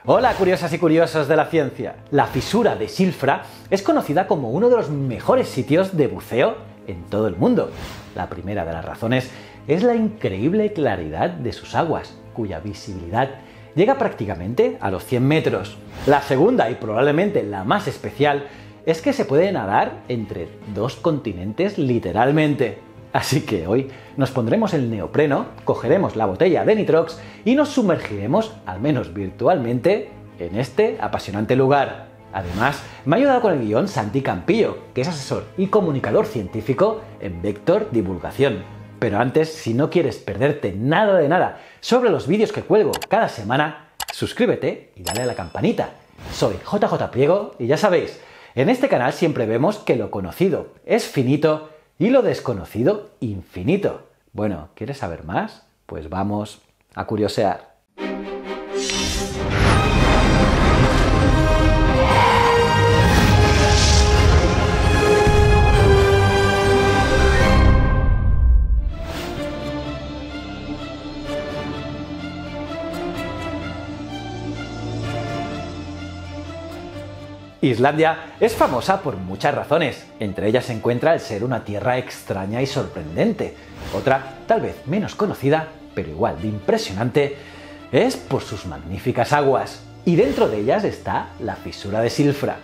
Hola curiosas y curiosos de la ciencia. La fisura de Silfra es conocida como uno de los mejores sitios de buceo en todo el mundo. La primera de las razones es la increíble claridad de sus aguas, cuya visibilidad llega prácticamente a los 100 metros. La segunda y probablemente la más especial es que se puede nadar entre dos continentes literalmente. Así que hoy nos pondremos el neopreno, cogeremos la botella de Nitrox y nos sumergiremos, al menos virtualmente, en este apasionante lugar. Además, me ha ayudado con el guión Santi Campillo, que es asesor y comunicador científico en Vector Divulgación. Pero antes, si no quieres perderte nada de nada sobre los vídeos que cuelgo cada semana, suscríbete y dale a la campanita. Soy JJ Priego y ya sabéis, en este canal siempre vemos que lo conocido es finito y lo desconocido infinito. Bueno, ¿quieres saber más? Pues vamos a curiosear. Islandia es famosa por muchas razones, entre ellas se encuentra el ser una tierra extraña y sorprendente. Otra, tal vez menos conocida, pero igual de impresionante, es por sus magníficas aguas. Y dentro de ellas está la fisura de Silfra.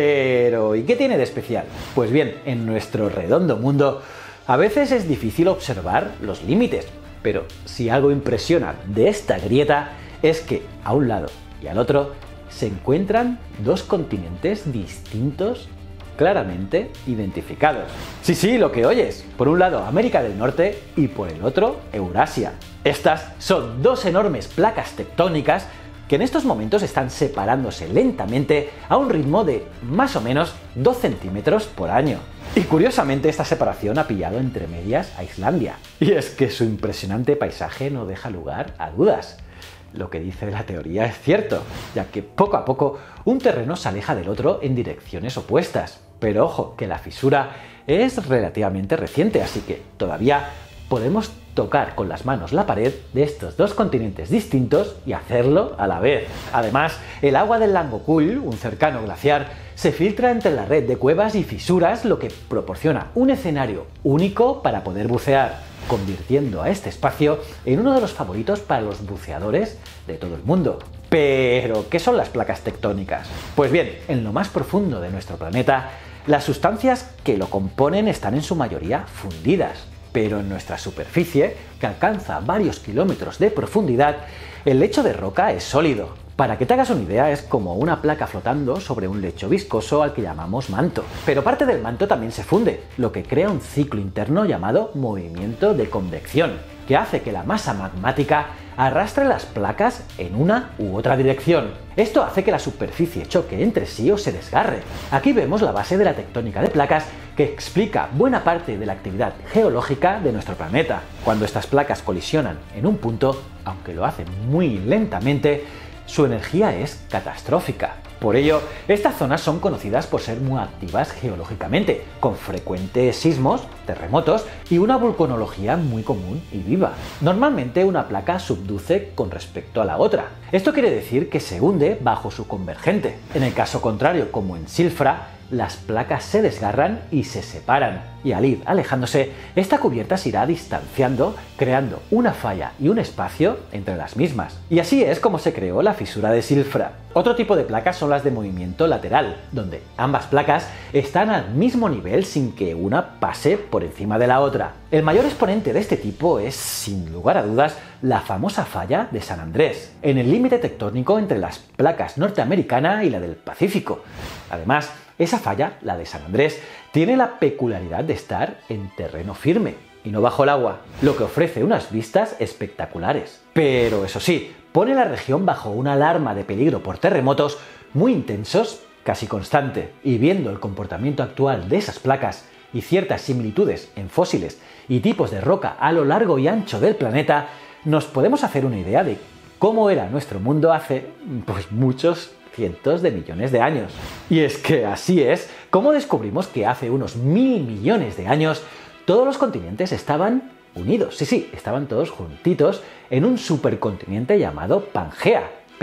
Pero, ¿y qué tiene de especial? Pues bien, en nuestro redondo mundo, a veces es difícil observar los límites, pero si algo impresiona de esta grieta es que a un lado y al otro se encuentran dos continentes distintos claramente identificados. Sí, lo que oyes. Por un lado América del Norte y por el otro Eurasia. Estas son dos enormes placas tectónicas que en estos momentos están separándose lentamente a un ritmo de más o menos 2 centímetros por año. Y curiosamente esta separación ha pillado entre medias a Islandia. Y es que su impresionante paisaje no deja lugar a dudas. Lo que dice la teoría es cierto, ya que poco a poco un terreno se aleja del otro en direcciones opuestas. Pero ojo, que la fisura es relativamente reciente, así que todavía podemos tocar con las manos la pared de estos dos continentes distintos y hacerlo a la vez. Además, el agua del Langjökull, un cercano glaciar, se filtra entre la red de cuevas y fisuras, lo que proporciona un escenario único para poder bucear, convirtiendo a este espacio en uno de los favoritos para los buceadores de todo el mundo. Pero, ¿qué son las placas tectónicas? Pues bien, en lo más profundo de nuestro planeta, las sustancias que lo componen están en su mayoría fundidas. Pero en nuestra superficie, que alcanza varios kilómetros de profundidad, el lecho de roca es sólido. Para que te hagas una idea, es como una placa flotando sobre un lecho viscoso al que llamamos manto. Pero parte del manto también se funde, lo que crea un ciclo interno llamado movimiento de convección, que hace que la masa magmática arrastre las placas en una u otra dirección. Esto hace que la superficie choque entre sí o se desgarre. Aquí vemos la base de la tectónica de placas que explica buena parte de la actividad geológica de nuestro planeta. Cuando estas placas colisionan en un punto, aunque lo hacen muy lentamente, su energía es catastrófica. Por ello, estas zonas son conocidas por ser muy activas geológicamente, con frecuentes sismos, terremotos y una vulcanología muy común y viva. Normalmente una placa subduce con respecto a la otra. Esto quiere decir que se hunde bajo su convergente. En el caso contrario, como en Silfra, las placas se desgarran y se separan, y al ir alejándose, esta cubierta se irá distanciando, creando una falla y un espacio entre las mismas. Y así es como se creó la fisura de Silfra. Otro tipo de placas son las de movimiento lateral, donde ambas placas están al mismo nivel sin que una pase por encima de la otra. El mayor exponente de este tipo es, sin lugar a dudas, la famosa falla de San Andrés, en el límite tectónico entre las placas norteamericana y la del Pacífico. Además, esa falla, la de San Andrés, tiene la peculiaridad de estar en terreno firme y no bajo el agua, lo que ofrece unas vistas espectaculares. Pero eso sí, pone la región bajo una alarma de peligro por terremotos muy intensos, casi constante. Y viendo el comportamiento actual de esas placas y ciertas similitudes en fósiles y tipos de roca a lo largo y ancho del planeta, nos podemos hacer una idea de cómo era nuestro mundo hace, pues, muchos cientos de millones de años. Y es que así es como descubrimos que hace unos 1000 millones de años todos los continentes estaban unidos. Sí, estaban todos juntitos en un supercontinente llamado Pangea. Pero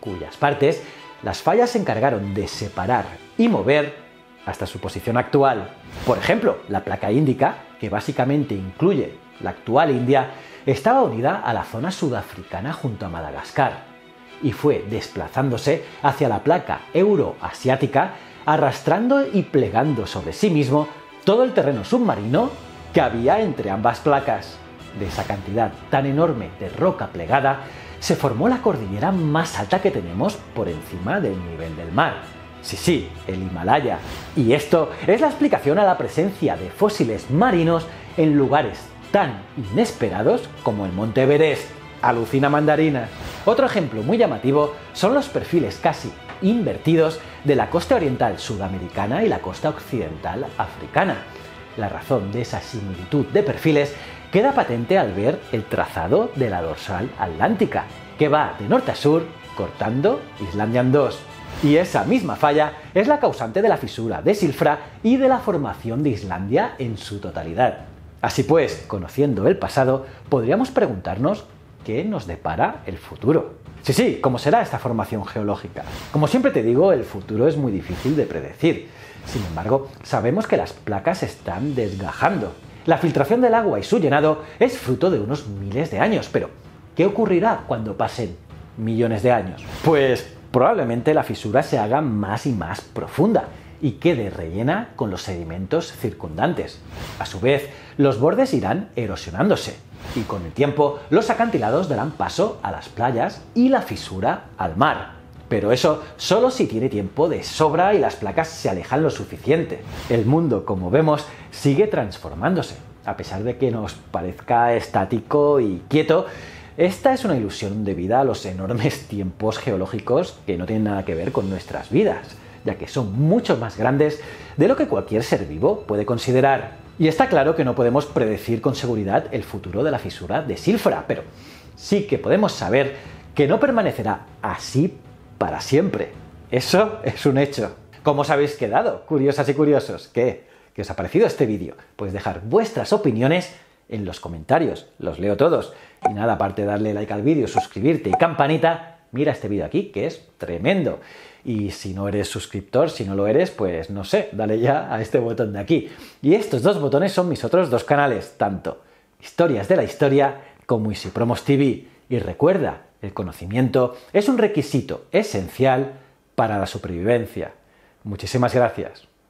cuyas partes las fallas se encargaron de separar y mover hasta su posición actual. Por ejemplo, la placa índica, que básicamente incluye la actual India, estaba unida a la zona sudafricana junto a Madagascar y fue desplazándose hacia la placa euroasiática, arrastrando y plegando sobre sí mismo todo el terreno submarino que había entre ambas placas. De esa cantidad tan enorme de roca plegada se formó la cordillera más alta que tenemos por encima del nivel del mar. Sí, el Himalaya. Y esto es la explicación a la presencia de fósiles marinos en lugares tan inesperados como el Monte Everest. Alucina mandarinas. Otro ejemplo muy llamativo son los perfiles casi invertidos de la costa oriental sudamericana y la costa occidental africana. La razón de esa similitud de perfiles queda patente al ver el trazado de la dorsal atlántica, que va de norte a sur cortando Islandia en dos. Y esa misma falla es la causante de la fisura de Silfra y de la formación de Islandia en su totalidad. Así pues, conociendo el pasado, podríamos preguntarnos qué nos depara el futuro. Sí, ¿cómo será esta formación geológica? Como siempre te digo, el futuro es muy difícil de predecir. Sin embargo, sabemos que las placas se están desgajando. La filtración del agua y su llenado es fruto de unos miles de años, pero ¿qué ocurrirá cuando pasen millones de años? Pues probablemente la fisura se haga más y más profunda y quede rellena con los sedimentos circundantes. A su vez, los bordes irán erosionándose y con el tiempo los acantilados darán paso a las playas y la fisura al mar. Pero eso solo si tiene tiempo de sobra y las placas se alejan lo suficiente. El mundo, como vemos, sigue transformándose. A pesar de que nos parezca estático y quieto, esta es una ilusión debida a los enormes tiempos geológicos que no tienen nada que ver con nuestras vidas, ya que son mucho más grandes de lo que cualquier ser vivo puede considerar. Y está claro que no podemos predecir con seguridad el futuro de la fisura de Silfra, pero sí que podemos saber que no permanecerá así para siempre. Eso es un hecho. ¿Cómo os habéis quedado, curiosas y curiosos? ¿Qué os ha parecido este vídeo? Podéis dejar vuestras opiniones en los comentarios, los leo todos. Y nada, aparte de darle like al vídeo, suscribirte y campanita, mira este vídeo aquí, que es tremendo. Y si no eres suscriptor, si no lo eres, pues no sé, dale ya a este botón de aquí. Y estos dos botones son mis otros dos canales, tanto Historias de la Historia como Easy Promos TV. Y recuerda, el conocimiento es un requisito esencial para la supervivencia. Muchísimas gracias.